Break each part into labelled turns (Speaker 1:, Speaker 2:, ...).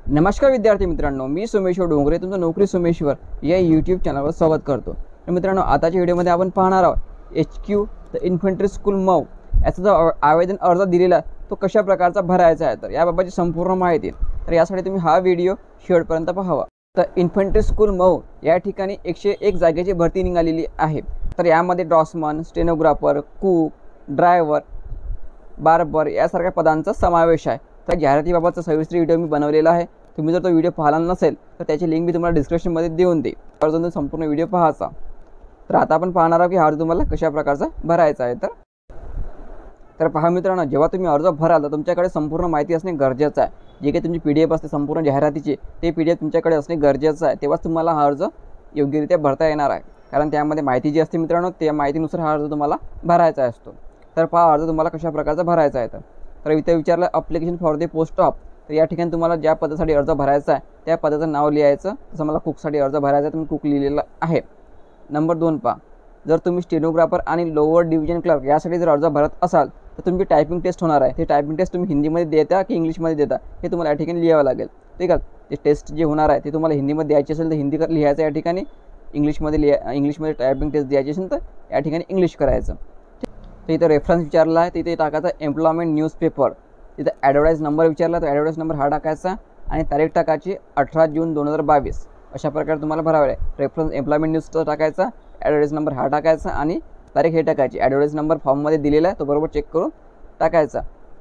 Speaker 1: नमस्कार विद्यार्थी मित्रांनो, मी सोमेश्वर डोंगरे तुमचं नोकरी सोमेश्वर या यूट्यूब चॅनलवर स्वागत करतो। तर मित्रांनो, आताच्या व्हिडिओमध्ये आपण पाहणार आहोत HQ द इन्फंट्री स्कूल मऊ याचा जो आवेदन अर्ज दिलेला तो कशा प्रकारचा भरायचा आहे, तर याबाबतची संपूर्ण माहिती। तर यासाठी तुम्ही हा व्हिडिओ शेवटपर्यंत पाहावा। तर इन्फंट्री स्कूल मऊ या ठिकाणी 101 जागेची भरती निघालेली आहे। तर यामध्ये draughtsman, stenographer, cook, driver, barber यासारख्या पदांचा समावेश आहे। तर जाहिरातीबाबतचा सविस्तर व्हिडिओ मी बनवलेला आहे। तुम्ही जर तो व्हिडिओ पाहिला नसेल तर त्याची लिंक मी तुम्हाला डिस्क्रिप्शनमध्ये देऊन देईल, तर संपूर्ण व्हिडिओ पाहायचा। तर आता आपण पाहणार आहोत की हा अर्ज तुम्हाला कशा प्रकारचा भरायचा आहे। तर पहा मित्रांनो, जेव्हा तुम्ही अर्ज भराल तर तुमच्याकडे संपूर्ण माहिती असणे गरजेचं आहे। जे काही तुमची PDF असते संपूर्ण जाहिरातीची, ते PDF तुमच्याकडे असणे गरजेचं आहे, तेव्हाच तुम्हाला हा अर्ज योग्यरित्या भरता येणार आहे। कारण त्यामध्ये माहिती जी असते मित्रांनो, त्या माहितीनुसार हा अर्ज तुम्हाला भरायचा असतो। तर पहा अर्ज तुम्हाला कशा प्रकारचा भरायचा आहे। तर इथे विचारलं application for the post of, तर या ठिकाणी तुम्हाला ज्या पदासाठी अर्ज भरायचा आहे त्या पदाचं नाव लिहायचं। जसं मला कुकसाठी अर्ज भरायचा आहे तर मी कुक लिहिलेला आहे। नंबर 2 पहा, जर तुम्ही स्टेनोग्राफर आणि लोअर डिव्हिजन क्लर्क यासाठी जर अर्ज भरत असाल तर तुमची टायपिंग टेस्ट होणार आहे। ते टायपिंग टेस्ट तुम्ही हिंदीमध्ये देता की इंग्लिशमध्ये देता हे तुम्हाला या ठिकाणी लिहावं लागेल, ठीक आहे। ते टेस्ट जे होणार आहे ते तुम्हाला हिंदीमध्ये द्यायची असेल तर हिंदी लिहायचं या ठिकाणी, इंग्लिशमध्ये टायपिंग टेस्ट द्यायची असेल तर या ठिकाणी इंग्लिश करायचं। तर इथं रेफरन्स विचारला आहे, तिथे टाकायचा एम्प्लॉयमेंट न्यूजपेपर। तिथं ॲडव्हर्टाईज नंबर विचारला तर ॲडव्हर्टाईज नंबर हा टाकायचा आणि तारीख टाकायची 18 जून 2022 अशा प्रकारे तुम्हाला भरावे आहे। रेफरन्स एम्प्लॉयमेंट न्यूजचा टाकायचा, ॲडव्हर्टाईज नंबर हा टाकायचा आणि तारीख हे टाकायची। ॲडव्हर्टाईज नंबर फॉर्ममध्ये दिलेला आहे तो बरोबर चेक करून टाकायचा।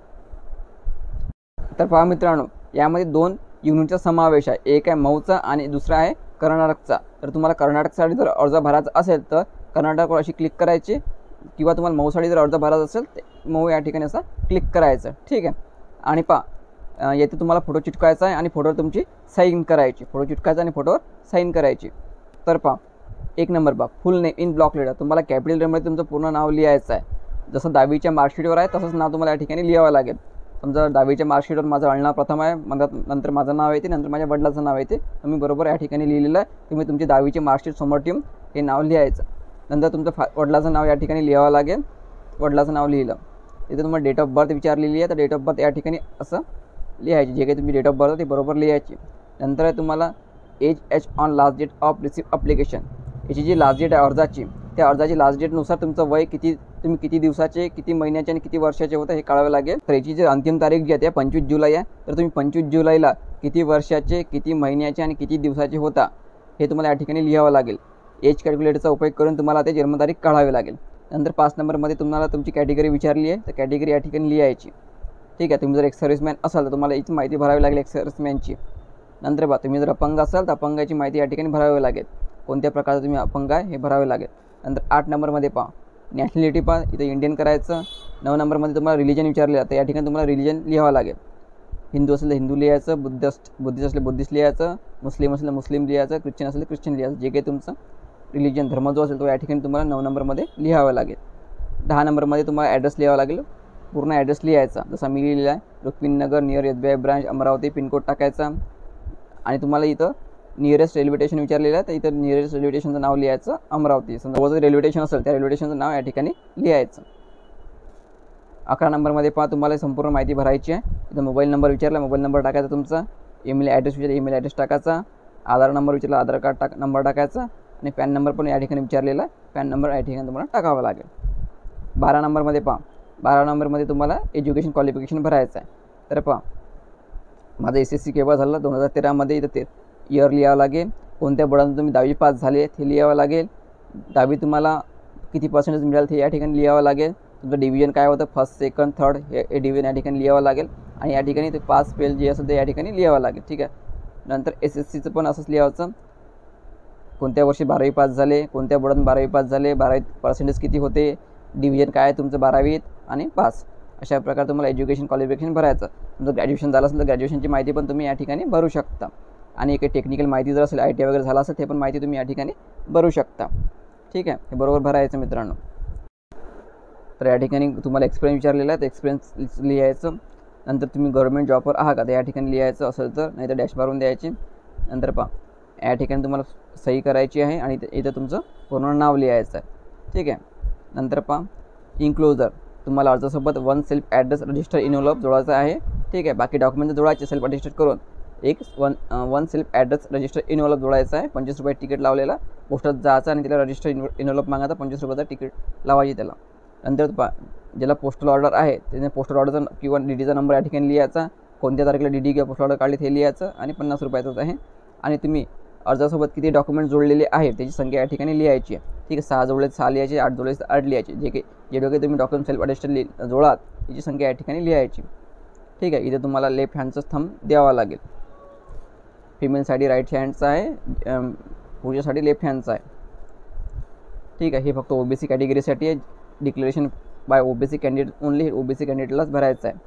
Speaker 1: तर पहा मित्रांनो, यामध्ये 2 युनिटचा समावेश आहे, एक आहे मऊचा आणि दुसरा आहे कर्नाटकचा। तर तुम्हाला कर्नाटकसाठी जर अर्ज भरायचा असेल तर कर्नाटकवर अशी क्लिक करायची, किंवा तुम्हाला मऊसाठी जर अर्ज भरायचा असेल तर मऊ या ठिकाणी असं क्लिक करायचं, ठीक आहे। आणि पहा येथे तुम्हाला फोटो चिटकायचा आहे आणि फोटोवर तुमची साईन करायची, फोटो चिटकायचा आणि फोटोवर साईन करायची। तर पहा 1 नंबर पहा, full name in block letter, तुम्हाला कॅपिटल लेटरमध्ये तुमचं पूर्ण नाव लिहायचं आहे। जसं 10वीच्या मार्कशीटवर आहे तसंच नाव तुम्हाला या ठिकाणी लिहावं लागेल। समजा 10वीच्या मार्कशीटवर माझं आडनाव प्रथम आहे, नंतर माझं नाव येते, नंतर माझ्या वडिलाचं नाव येते, तुम्ही बरोबर या ठिकाणी लिहिलेलं आहे। तुम्ही तुमची 10वीची मार्कशीट समोर ठेवून हे नाव लिहायचं। नंतर तुमचं वडिलाचं नाव या ठिकाणी लिहावं लागेल। वडिलाचं नाव लिहिलं, इथे तुम्हाला डेट ऑफ बर्थ विचारलेली आहे तर डेट ऑफ बर्थ या ठिकाणी असं लिहायची, जे काही तुमची डेट ऑफ बर्थ ते बरोबर लिहायची। नंतर आहे तुम्हाला age on last date of receive application, याची जी लास्ट डेट आहे अर्जाची, त्या अर्जाची लास्ट डेटनुसार तुमचं वय किती, तुम्ही किती दिवसाचे, किती महिन्याचे आणि किती वर्षाचे होतं हे कळावं लागेल। तर याची जी अंतिम तारीख जी आहे 25 जुलै आहे, तर तुम्ही 25 जुलैला किती वर्षाचे, किती महिन्याचे आणि किती दिवसाचे होता हे तुम्हाला या ठिकाणी लिहावं लागेल। एज कॅल्क्युलेटरचा उपयोग करून तुम्हाला ते जन्मतारीख काढावी लागेल। नंतर 5 नंबरमध्ये तुम्हाला तुमची कॅटेगरी विचारली आहे तर कॅटेगरी या ठिकाणी लिहायची, ठीक आहे। तुम्ही जर एक सर्व्हिसमॅन असाल तर तुम्हाला याची माहिती भरावी लागेल, एक सर्व्हिसमॅनची। नंतर पहा, तुम्ही जर अपंग असाल तर अपंगाची माहिती या ठिकाणी भरावी लागेल, कोणत्या प्रकारचं तुम्ही अपंग आहे हे भरावे लागेल। नंतर 8 नंबरमध्ये पहा, नॅशनॅलिटी पहा, इथं इंडियन करायचं। 9 नंबरमध्ये तुम्हाला रिलिजन विचारलं तर या ठिकाणी तुम्हाला रिलिजन लिहावं लागेल। हिंदू असेल तर हिंदू लिहायचं, बुद्धिस्ट असले बुद्धिस्ट लिहायचं, मुस्लिम असेल तर मुस्लिम लिहायचं, ख्रिश्चन असेल तर ख्रिश्चन लिहायचं, जे काही तुमचं रिलिजन धर्म जो असेल तो या ठिकाणी तुम्हाला 9 नंबरमध्ये लिहावं लागेल। 10 नंबरमध्ये तुम्हाला ॲड्रेस लिहावा लागेल, पूर्ण ॲड्रेस लिहायचा। जसा मी लिहिलेला आहे Rukmininagar near SBI branch Amravati, pin code टाकायचा। आणि तुम्हाला इथं नियरेस्ट रेल्वे स्टेशन विचारलेलं आहे तर इथं नियरेस्ट रेल्वे स्टेशनचं नाव लिहायचं अमरावती। समजा जर रेल्वे स्टेशन असेल त्या रेल्वे स्टेशनचं नाव या ठिकाणी लिहायचं। 11 नंबरमध्ये पहा, तुम्हाला संपूर्ण माहिती भरायची आहे। इथं मोबाईल नंबर विचारला, मोबाईल नंबर टाकायचा तुमचा। ईमेल ॲड्रेस विचारला, ईमेल ॲड्रेस टाकायचा। आधार नंबर विचारला, आधार कार्ड नंबर टाकायचा। आणि पॅन नंबर पण या ठिकाणी विचारलेला आहे, पॅन नंबर या ठिकाणी तुम्हाला टाकावा लागेल। 12 नंबरमध्ये पहा, 12 नंबरमध्ये तुम्हाला एज्युकेशन क्वालिफिकेशन भरायचं आहे। तर पहा, माझं SSC केव्हा झालं 2013मध्ये, इथं इयर लिहावं लागेल। कोणत्या बोर्डातून तुम्ही 10वी पास झाले ते लिहावं लागेल। 10वी तुम्हाला किती पर्सेंटेज मिळालं ते या ठिकाणी लिहावं लागेल। तुमचं डिव्हिजन काय होतं, फर्स्ट, सेकंड, थर्ड हे डिव्हिजन या ठिकाणी लिहावं लागेल। आणि या ठिकाणी ते पास फेल जे असेल ते या ठिकाणी लिहावं लागेल, ठीक आहे। नंतर SSCचं पण असंच लिहायचं, कोणत्या वर्षी 12वी पास झाले, कोणत्या बोर्डातून 12वी पास झाले, 12वीत पर्सेंटेज किती होते, डिव्हिजन काय आहे तुमचं 12वीत आणि पास, अशा प्रकारे तुम्हाला एज्युकेशन क्वालिफिकेशन भरायचं। तुमचं ग्रॅज्युएशन झालं असेल तर ग्रॅज्युएशनची माहिती पण तुम्ही या ठिकाणी भरू शकता। आणि काही टेक्निकल माहिती जर असेल, ITI वगैरे झालं असेल ते पण माहिती तुम्ही या ठिकाणी भरू शकता, ठीक आहे। हे बरोबर भरायचं मित्रांनो। तर या ठिकाणी तुम्हाला एक्सपिरियन्स विचारलेला आहे तर एक्सपिरियन्स लिहायचं। नंतर तुम्ही गव्हर्नमेंट जॉबवर आहात का तर या ठिकाणी लिहायचं असेल तर, नाही तर डॅश मारून द्यायची। नंतर पहा, या ठिकाणी तुम्हाला सही करायची आहे आणि इथं तुमचं पूर्ण नाव लिहायचं आहे, ठीक आहे। नंतर पहा, इन्क्लोजर, तुम्हाला अर्जासोबत 1 सेल्फ ॲड्रेस रजिस्टर इन्व्हॉल्व जोडायचा आहे, ठीक आहे। बाकी डॉक्युमेंट जोडायचे सेल्फ अटेस्टेड करून एक one self address register envelope जोडायचा आहे. 25 रुपये तिकीट लावलेला, पोस्टात जायचं आणि त्याला रजिस्टर इन्व्हॉल्व मागायचा, 25 रुपयाचा तिकीट लावायची त्याला. नंतर ज्याला पोस्टल ऑर्डर आहे त्याने पोस्टल ऑर्डरचा किंवा DDचा नंबर या ठिकाणी लिहायचा, कोणत्या तारखेला DD किंवा पोस्टल ऑर्डर काढली ते लिहायचं आणि 50 रुपयाचंच आहे. आणि तुम्ही अर्जासोबत किती डॉक्युमेंट जोडलेले आहे त्याची संख्या या ठिकाणी लिहायची आहे. ठीक आहे, 6 जोडले 6 लिहायचे, 8 जोडले 8 लिहायचे. जेवढे काही तुम्ही डॉक्युमेंट सेल्फ अटेस्टेड जोडाल त्याची संख्या या ठिकाणी लिहायची. ठीक आहे, इथे तुम्हाला लेफ्ट हँडचा थंब द्यावा लागेल. फिमेलसाठी राईट हँडचा आहे, पुरुषासाठी लेफ्ट हँडचा आहे. ठीक आहे, हे फक्त OBC कॅटेगरीसाठी आहे. Declaration by OBC candidate only, OBC कॅन्डिडेटलाच भरायचं आहे.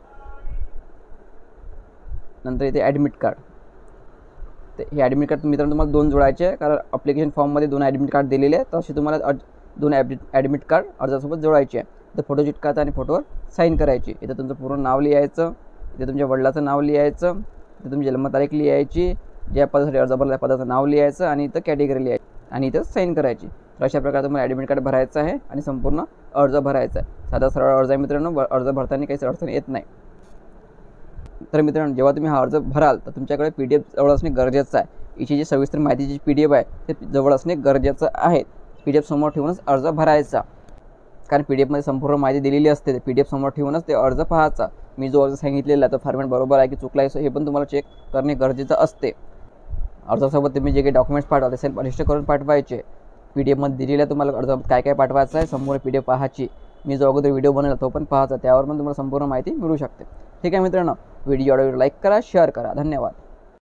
Speaker 1: नंतर इथे ॲडमिट कार्ड. तर हे ॲडमिट कार्ड मित्रांनो तुम्हाला 2 जोडायचे आहे, कारण अप्लिकेशन फॉर्ममध्ये 2 ॲडमिट कार्ड दिलेले आहे. तर असे तुम्हाला 2 ॲडमिट कार्ड अर्जासोबत जोडायचे आहे. तर फोटो चिटकायचा आणि फोटोवर साईन करायची. इथं तुमचं पूर्ण नाव लिहायचं, इथे तुमच्या वडिलाचं नाव लिहायचं, इथे तुमची जन्मतारीख लिहायची, ज्या पदासाठी अर्ज भरला त्या पदाचं नाव लिहायचं आणि इथं कॅटेगरी लिहायची आणि इथं साईन करायची. तर अशा प्रकारे तुम्हाला ॲडमिट कार्ड भरायचं आहे आणि संपूर्ण अर्ज भरायचा आहे. साधा सरळ अर्ज आहे मित्रांनो, अर्ज भरताना काहीच अडचण येत नाही. तर मित्रांनो, जेव्हा तुम्ही हा अर्ज भराल तर तुमच्याकडे PDF जवळ असणे गरजेचं आहे. याची जी सविस्तर माहितीची PDF आहे ते जवळ असणे गरजेचं आहे. PDF समोर ठेवूनच अर्ज भरायचा, कारण PDF संपूर्ण माहिती दिलेली असते. ते PDF समोर ठेवूनच ते अर्ज पाहायचा. मी जो अर्ज सांगितलेला आहे तो फॉर्मॅट बरोबर आहे की चुकला आहे हे पण तुम्हाला चेक करणे गरजेचं असते. अर्जासोबत तुम्ही जे काही डॉक्युमेंट्स पाठवा ते सेल्फ अटेस्टेड करून पाठवायचे. PDF दिलेलं आहे तुम्हाला अर्ज काय काय पाठवायचं आहे, संपूर्ण PDF पाहायची. मी जो अगोदर व्हिडिओ बनवला तो पण पाहायचा, त्यावर पण तुम्हाला संपूर्ण माहिती मिळू शकते. ठीक आहे मित्रांनो, व्हिडिओ लाईक करा, शेअर करा. धन्यवाद.